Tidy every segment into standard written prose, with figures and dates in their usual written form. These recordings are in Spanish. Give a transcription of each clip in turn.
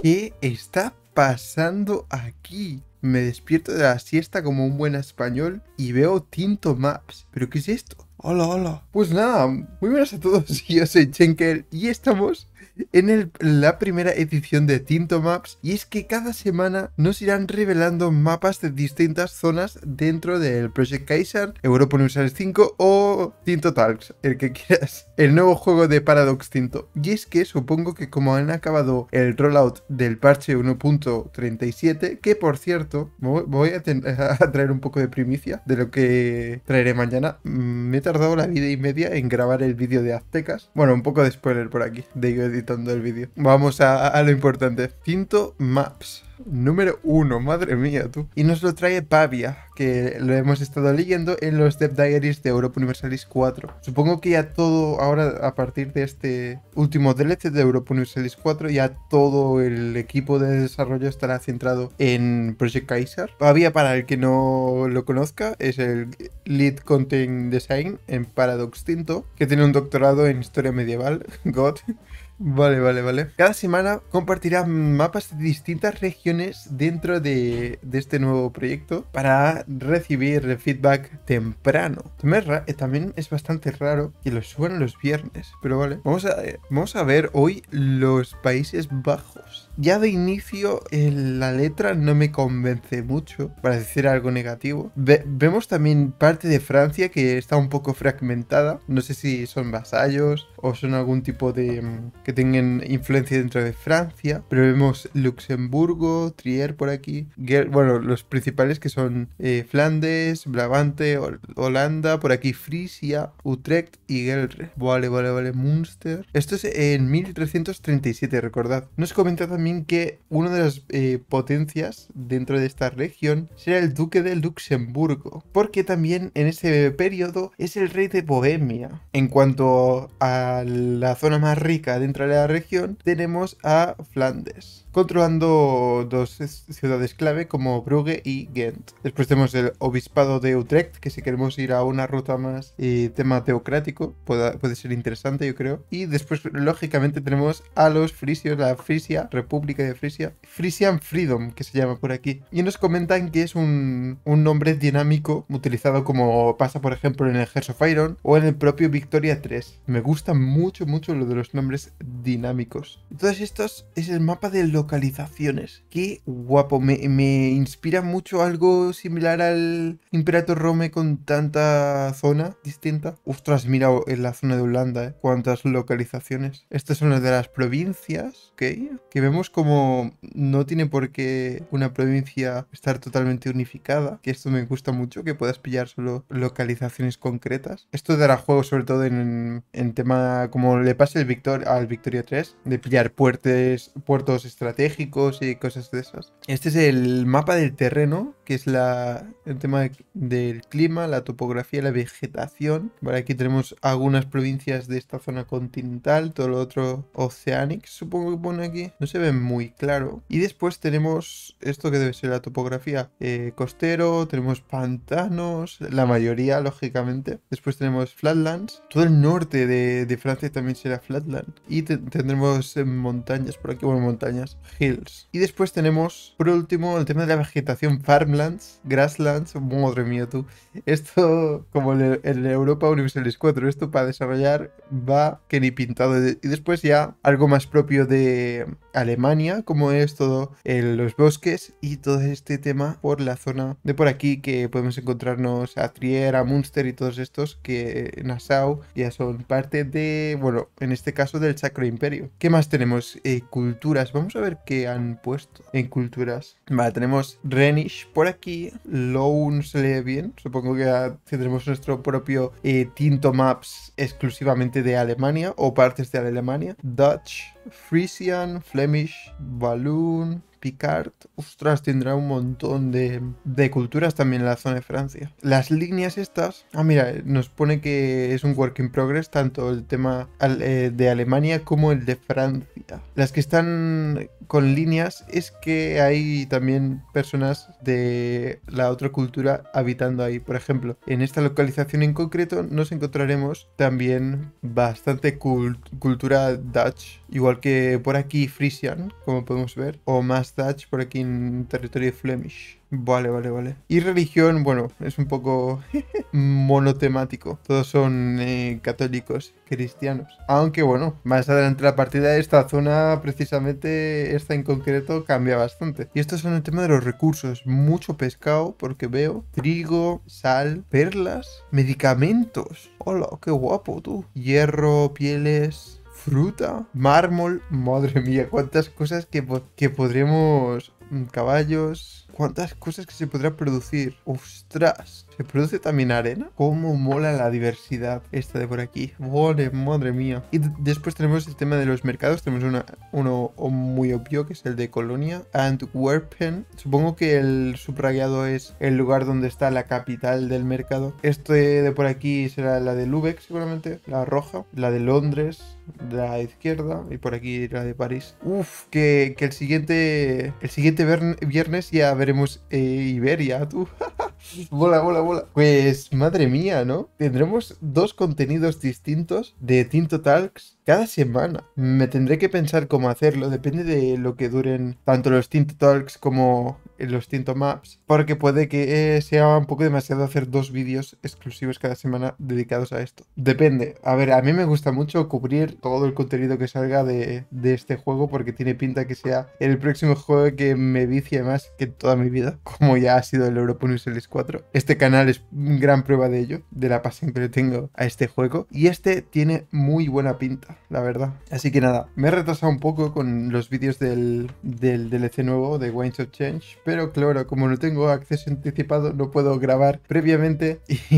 ¿Qué está pasando aquí? Me despierto de la siesta como un buen español y veo Tinto Maps. ¿Pero qué es esto? Hola, hola. Pues nada, muy buenas a todos. Yo soy Schenker y estamos en la primera edición de Tinto Maps. Y es que cada semana nos irán revelando mapas de distintas zonas dentro del Project Kaiser, Europa Universalis 5 o Tinto Talks, el que quieras. El nuevo juego de Paradox Tinto. Y es que supongo que como han acabado el rollout del parche 1.37, que por cierto, voy a traer un poco de primicia de lo que traeré mañana. Me he tardado la vida y media en grabar el vídeo de Aztecas. Bueno, un poco de spoiler por aquí, de yo editando el vídeo. Vamos a lo importante. Tinto Maps. Número 1, madre mía tú. Y nos lo trae Pavia, que lo hemos estado leyendo en los Dev Diaries de Europa Universalis 4. Supongo que ya todo, ahora a partir de este último DLC de Europa Universalis 4, ya todo el equipo de desarrollo estará centrado en Project Kaiser. Pavia, para el que no lo conozca, es el Lead Content Design en Paradox Tinto, que tiene un doctorado en Historia Medieval. God. Vale. Cada semana compartirá mapas de distintas regiones dentro de este nuevo proyecto para recibir feedback temprano. También es bastante raro que lo suban los viernes, pero vale. Vamos a ver hoy los Países Bajos. Ya de inicio la letra no me convence mucho, para decir algo negativo. Vemos también parte de Francia que está un poco fragmentada. No sé si son vasallos o son algún tipo de... que tengan influencia dentro de Francia. Pero vemos Luxemburgo, Trier por aquí. Bueno, los principales que son Flandes, Brabante, Holanda, por aquí Frisia, Utrecht y Gelre. Vale. Münster. Esto es en 1337, recordad. Nos comenta también que una de las potencias dentro de esta región será el duque de Luxemburgo, porque también en ese periodo es el rey de Bohemia. En cuanto a la zona más rica dentro de la región, tenemos a Flandes, controlando dos ciudades clave como Brugge y Ghent. Después tenemos el obispado de Utrecht, que si queremos ir a una ruta más tema teocrático, puede ser interesante, yo creo. Y después, lógicamente, tenemos a los frisios, la Frisia, República de Frisia, Frisian Freedom, que se llama por aquí. Y nos comentan que es un nombre dinámico, utilizado como pasa, por ejemplo, en el Hearts of Iron o en el propio Victoria 3. Me gusta mucho lo de los nombres dinámicos. Entonces, estos es el mapa de localizaciones. Qué guapo, me inspira mucho algo similar al Imperator Rome con tanta zona distinta. Ostras, mira en la zona de Holanda, cuántas localizaciones. Estas son las de las provincias, ¿ok? Que vemos como no tiene por qué una provincia estar totalmente unificada, que esto me gusta mucho, que puedas pillar solo localizaciones concretas. Esto dará juego sobre todo en tema como le pasa al Victoria 3, de pillar puertos estratégicos y cosas de esas. Este es el mapa del terreno, que es el tema del clima, la topografía, la vegetación. Vale, aquí tenemos algunas provincias de esta zona continental, todo lo otro Oceanic, supongo que pone aquí. No se ve muy claro. Y después tenemos esto que debe ser la topografía costero, tenemos pantanos, la mayoría, lógicamente. Después tenemos flatlands. Todo el norte de Francia también será flatland. Y tendremos montañas por aquí, bueno, montañas, hills. Y después tenemos, por último, el tema de la vegetación, farmlands, grasslands. Madre mía, tú. Esto, como en Europa Universalis 4, esto para desarrollar va que ni pintado. Y después ya algo más propio de Alemania, como es todo los bosques y todo este tema por la zona de por aquí, que podemos encontrarnos a Trier, a Münster y todos estos que Nassau ya son parte de, bueno, en este caso del Sacro Imperio. ¿Qué más tenemos? Culturas. Vamos a ver qué han puesto en culturas. Vale, tenemos Rhenish por aquí. Loun se lee bien. Supongo que ya tendremos nuestro propio Tinto Maps exclusivamente de Alemania o partes de Alemania. Dutch, Frisian, Flemish, Walloon, Picard. Ostras, tendrá un montón de culturas también en la zona de Francia. Las líneas estas... Ah, mira, nos pone que es un work in progress tanto el tema de Alemania como el de Francia. Las que están con líneas es que hay también personas de la otra cultura habitando ahí. Por ejemplo, en esta localización en concreto nos encontraremos también bastante cultura Dutch, igual igual que por aquí Frisian, como podemos ver, o más Dutch por aquí en territorio Flemish. Vale, vale, vale. Y religión, bueno, es un poco monotemático. Todos son católicos, cristianos. Aunque bueno, más adelante la partida de esta zona, precisamente esta en concreto, cambia bastante. Y estos son el tema de los recursos. Mucho pescado, porque veo. Trigo, sal, perlas, medicamentos. Hola, qué guapo tú. Hierro, pieles... Fruta, mármol, madre mía, cuántas cosas que podremos... caballos, cuántas cosas que se podrá producir. ¡Ostras! ¿Se produce también arena? ¿Cómo mola la diversidad esta de por aquí? ¡Vale, madre mía! Y después tenemos el tema de los mercados. Tenemos uno muy obvio, que es el de Colonia. Antwerpen. Supongo que el subrayado es el lugar donde está la capital del mercado. Este de por aquí será la de Lübeck, seguramente. La roja. La de Londres, la izquierda. Y por aquí la de París. Uf, que el siguiente viernes ya veremos Iberia, tú. Bola, bola, bola. Pues madre mía, ¿no? Tendremos 2 contenidos distintos de Tinto Talks cada semana. Me tendré que pensar cómo hacerlo. Depende de lo que duren tanto los Tinto Talks como los Tinto Maps. Porque puede que sea un poco demasiado hacer 2 vídeos exclusivos cada semana dedicados a esto. Depende. A ver, a mí me gusta mucho cubrir todo el contenido que salga de este juego, porque tiene pinta que sea el próximo juego que me vicie más que toda mi vida, como ya ha sido el Europa Universalis 4. Este canal es gran prueba de ello, de la pasión que le tengo a este juego. Y este tiene muy buena pinta, la verdad. Así que nada, me he retrasado un poco con los vídeos del DLC nuevo de Winds of Change, pero claro, como no tengo acceso anticipado, no puedo grabar previamente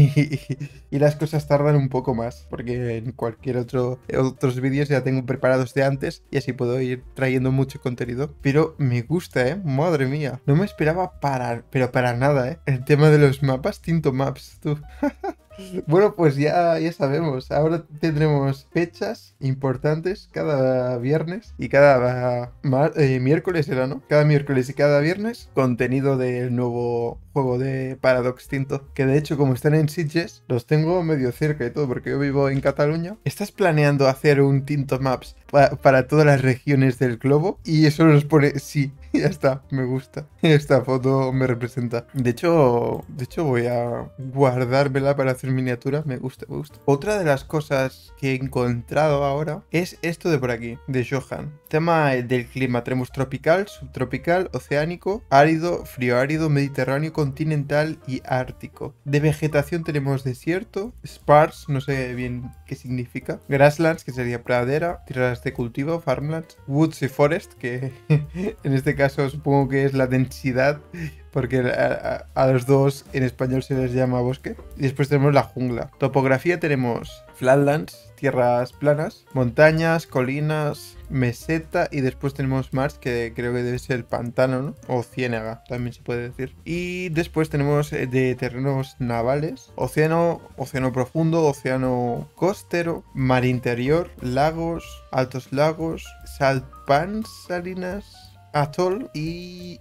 y las cosas tardan un poco más, porque en cualquier otros vídeos ya tengo preparados de antes y así puedo ir trayendo mucho contenido. Pero me gusta, madre mía, no me esperaba pero para nada, el tema de los mapas, Tinto Maps, tú. Bueno, pues ya sabemos. Ahora tendremos fechas importantes cada viernes y cada miércoles, ¿era, no? Cada miércoles y cada viernes contenido del nuevo juego de Paradox Tinto. Que de hecho, como están en Sitges, los tengo medio cerca y todo, porque yo vivo en Cataluña. ¿Estás planeando hacer un Tinto Maps para todas las regiones del globo? Y eso nos pone sí. Ya está, me gusta. Esta foto me representa. De hecho voy a guardármela para hacer miniatura. Me gusta, me gusta. Otra de las cosas que he encontrado ahora es esto de por aquí, de Johan. Tema del clima. Tenemos tropical, subtropical, oceánico, árido, frío árido, mediterráneo, continental y ártico. De vegetación tenemos desierto, sparse, no sé bien qué significa, grasslands, que sería pradera, tierras de cultivo, farmlands, woods y forest, que en este caso supongo que es la densidad, porque a los dos en español se les llama bosque. Y después tenemos la jungla. Topografía tenemos flatlands, tierras planas, montañas, colinas, meseta, y después tenemos Mars, que creo que debe ser pantano, ¿no? O ciénaga, también se puede decir. Y después tenemos de terrenos navales, océano profundo, océano costero, mar interior, lagos, altos lagos, salpans, salinas, Atoll y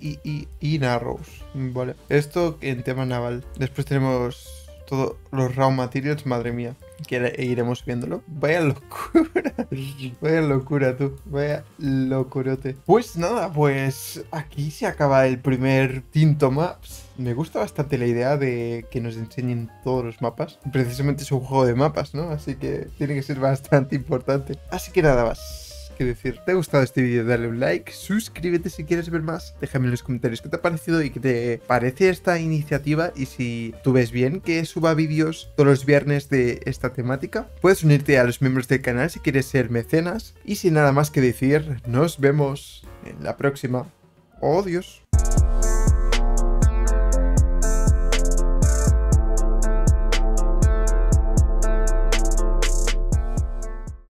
Narrows. Vale. Esto en tema naval. Después tenemos todos los raw materials, madre mía. Que iremos viéndolo. Vaya locura. Vaya locura, tú. Vaya locurote. Pues nada, pues aquí se acaba el primer Tinto Maps. Me gusta bastante la idea de que nos enseñen todos los mapas. Precisamente es un juego de mapas, ¿no? Así que tiene que ser bastante importante. Así que nada más que decir. ¿Te ha gustado este vídeo? Dale un like, suscríbete si quieres ver más, déjame en los comentarios qué te ha parecido y qué te parece esta iniciativa, y si tú ves bien que suba vídeos todos los viernes de esta temática. Puedes unirte a los miembros del canal si quieres ser mecenas, y sin nada más que decir, nos vemos en la próxima. Adiós.